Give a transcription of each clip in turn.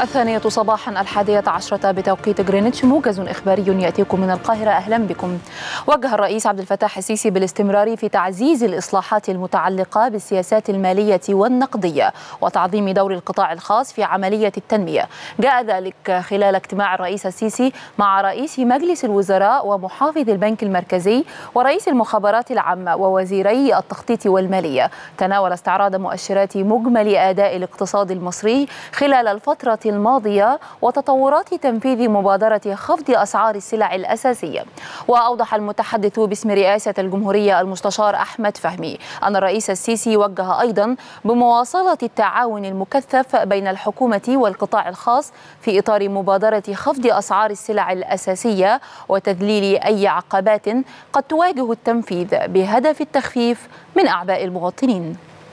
الثانية صباحا 11 بتوقيت غرينتش، موجز إخباري يأتيكم من القاهرة. أهلا بكم. وجه الرئيس عبد الفتاح السيسي بالاستمرار في تعزيز الإصلاحات المتعلقة بالسياسات المالية والنقدية وتعظيم دور القطاع الخاص في عملية التنمية. جاء ذلك خلال اجتماع الرئيس السيسي مع رئيس مجلس الوزراء ومحافظ البنك المركزي ورئيس المخابرات العامة ووزيري التخطيط والمالية. تناول استعراض مؤشرات مجمل أداء الاقتصاد المصري خلال الفترة الماضية وتطورات تنفيذ مبادرة خفض أسعار السلع الأساسية. وأوضح المتحدث باسم رئاسة الجمهورية المستشار أحمد فهمي أن الرئيس السيسي وجه أيضا بمواصلة التعاون المكثف بين الحكومة والقطاع الخاص في إطار مبادرة خفض أسعار السلع الأساسية وتذليل أي عقبات قد تواجه التنفيذ بهدف التخفيف من أعباء المواطنين.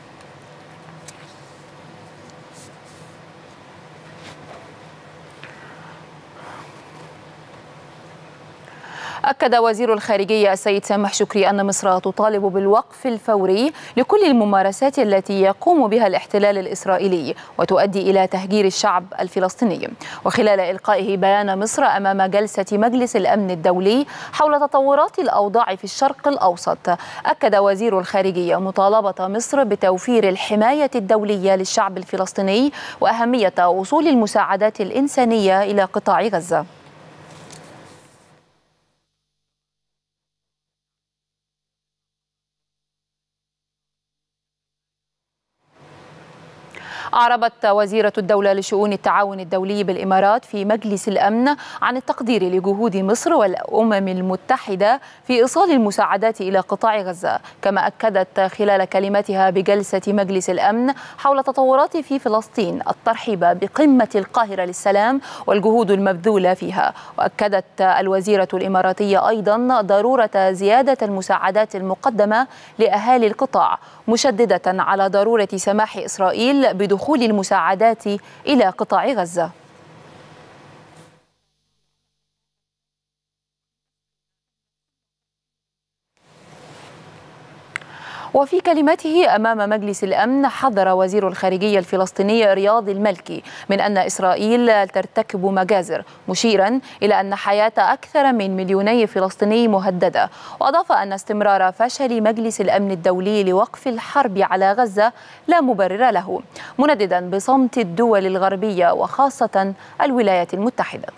أكد وزير الخارجية السيد سامح شكري أن مصر تطالب بالوقف الفوري لكل الممارسات التي يقوم بها الاحتلال الإسرائيلي وتؤدي إلى تهجير الشعب الفلسطيني. وخلال إلقائه بيان مصر أمام جلسة مجلس الأمن الدولي حول تطورات الأوضاع في الشرق الأوسط، أكد وزير الخارجية مطالبة مصر بتوفير الحماية الدولية للشعب الفلسطيني وأهمية وصول المساعدات الإنسانية إلى قطاع غزة. أعربت وزيرة الدولة لشؤون التعاون الدولي بالإمارات في مجلس الأمن عن التقدير لجهود مصر والأمم المتحدة في إيصال المساعدات إلى قطاع غزة، كما أكدت خلال كلمتها بجلسة مجلس الأمن حول تطورات في فلسطين الترحيب بقمة القاهرة للسلام والجهود المبذولة فيها. وأكدت الوزيرة الإماراتية أيضا ضرورة زيادة المساعدات المقدمة لأهالي القطاع، مشددة على ضرورة سماح إسرائيل بدخول المساعدات إلى قطاع غزة. وفي كلمته أمام مجلس الأمن حذر وزير الخارجية الفلسطيني رياض المالكي من أن إسرائيل ترتكب مجازر، مشيرا إلى أن حياة أكثر من 2 فلسطيني مهددة. وأضاف أن استمرار فشل مجلس الأمن الدولي لوقف الحرب على غزة لا مبرر له، منددا بصمت الدول الغربية وخاصة الولايات المتحدة.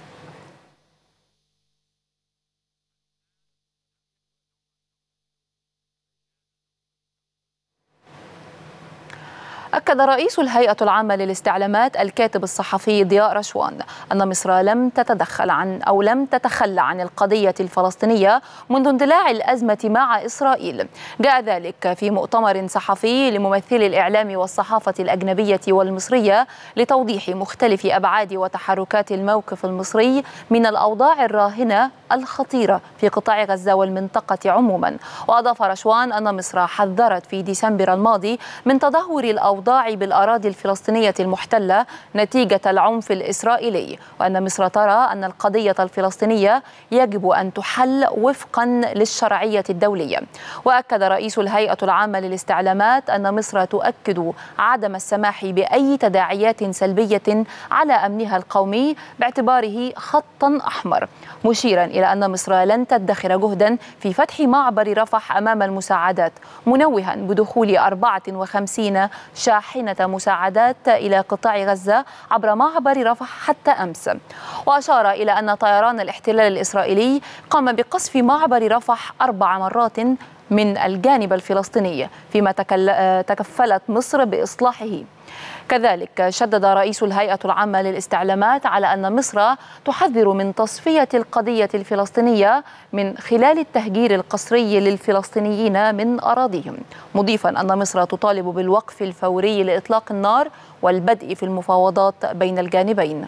أكد رئيس الهيئة العامة للاستعلامات الكاتب الصحفي ضياء رشوان أن مصر لم تتخلى عن القضية الفلسطينية منذ اندلاع الأزمة مع إسرائيل. جاء ذلك في مؤتمر صحفي لممثلي الإعلام والصحافة الأجنبية والمصرية لتوضيح مختلف أبعاد وتحركات الموقف المصري من الأوضاع الراهنة الخطيرة في قطاع غزة والمنطقة عموما. وأضاف رشوان أن مصر حذرت في ديسمبر الماضي من تدهور الأوضاع بالأراضي الفلسطينية المحتلة نتيجة العنف الإسرائيلي، وأن مصر ترى أن القضية الفلسطينية يجب أن تحل وفقا للشرعية الدولية. وأكد رئيس الهيئة العامة للاستعلامات أن مصر تؤكد عدم السماح بأي تداعيات سلبية على أمنها القومي باعتباره خطا أحمر، مشيرا إلى أن مصر لن تدخر جهدا في فتح معبر رفح أمام المساعدات، منوها بدخول 54 شاحنة مساعدات إلى قطاع غزة عبر معبر رفح حتى أمس. وأشار إلى أن طيران الاحتلال الإسرائيلي قام بقصف معبر رفح 4 مرات من الجانب الفلسطيني، فيما تكفلت مصر بإصلاحه. كذلك شدد رئيس الهيئة العامة للاستعلامات على أن مصر تحذر من تصفية القضية الفلسطينية من خلال التهجير القسري للفلسطينيين من أراضيهم، مضيفا أن مصر تطالب بالوقف الفوري لإطلاق النار والبدء في المفاوضات بين الجانبين.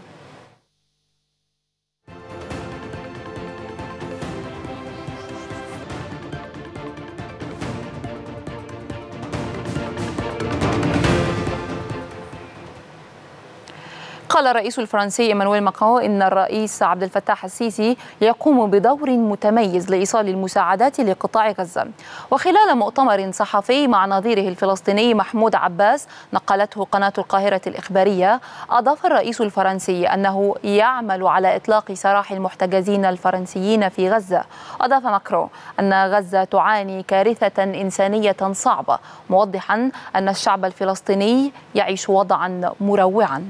قال الرئيس الفرنسي إيمانويل ماكرون إن الرئيس عبد الفتاح السيسي يقوم بدور متميز لإيصال المساعدات لقطاع غزة. وخلال مؤتمر صحفي مع نظيره الفلسطيني محمود عباس نقلته قناة القاهرة الإخبارية، أضاف الرئيس الفرنسي أنه يعمل على إطلاق سراح المحتجزين الفرنسيين في غزة. أضاف ماكرون أن غزة تعاني كارثة إنسانية صعبة، موضحا أن الشعب الفلسطيني يعيش وضعا مروعا.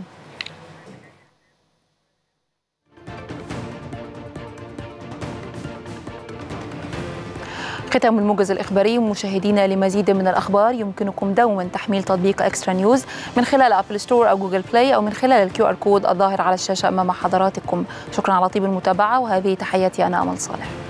ختام الموجز الإخباري. مشاهدينا، لمزيد من الأخبار يمكنكم دوما تحميل تطبيق إكسترا نيوز من خلال أبل ستور أو جوجل بلاي أو من خلال الQR كود الظاهر على الشاشة أمام حضراتكم. شكرا على طيب المتابعة، وهذه تحياتي أنا أمل صالح.